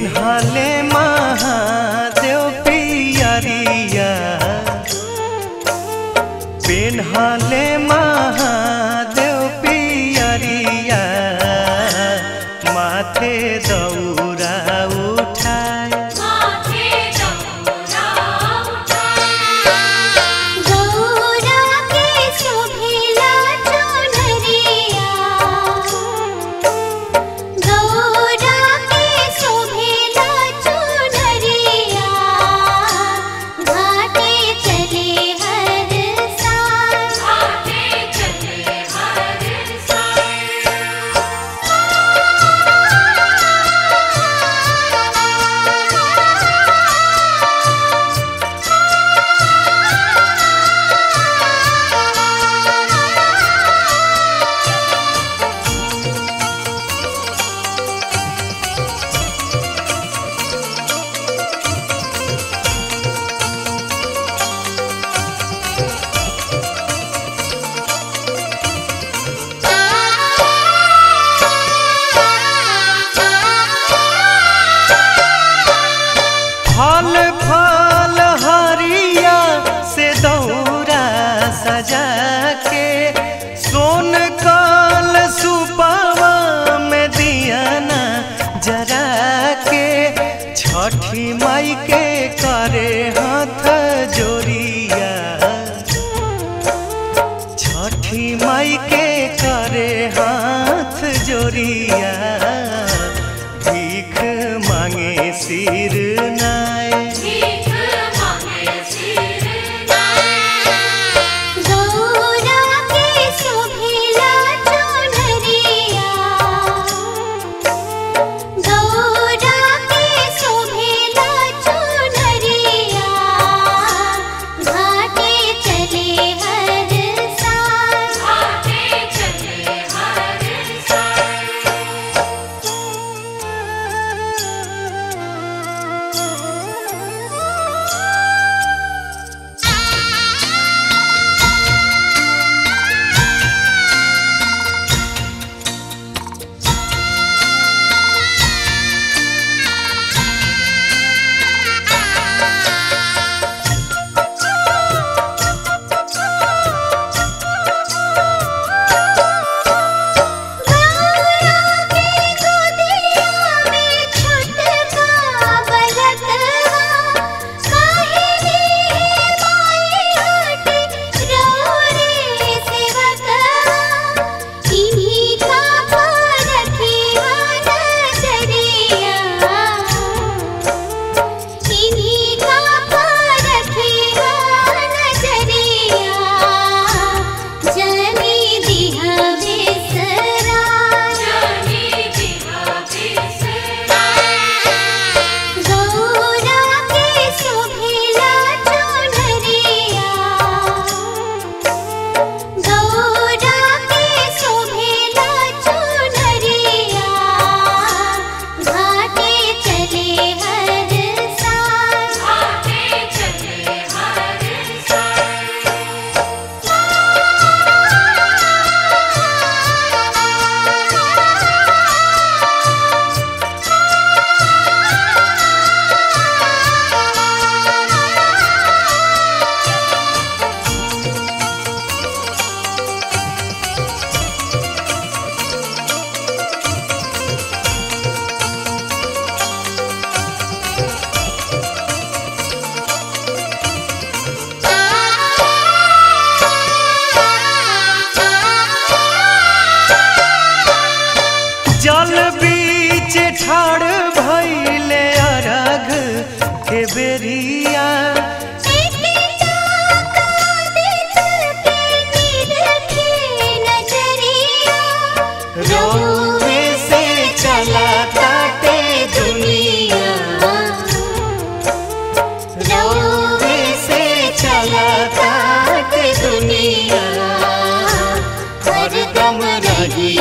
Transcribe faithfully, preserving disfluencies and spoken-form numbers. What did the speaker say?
पेन्हले महादेव पियरिया, पेन्हले महादेव पियरिया, माथे दौरा उठाए, माथे दौरा उठाए, गौरा के शोभिला चुनरिया, गौरा के शोभिला चुनरिया, घाटे चले हर साल, घाटे चले हर साल। फल फल हरिया से दौरा सजा के, सोन कल सुपावा में दियाना जरा के, छठी माई के करे हाथ जोड़िया, छठी माई के करे हाथ जोड़िया, भीख मांगे सिर नाय, भीख मांगे सिर नाय, गौरा के शोभिला चुनरिया, गौरा के शोभिला चुनरिया, घाटे चले हर साल, घाटे चले हर साल। जल बीच ठाड़ भइले अरघ के बेरिया, रोवे से चला ताटे दुनिया, रोवे से चला ताटे दुनिया, हरदम रही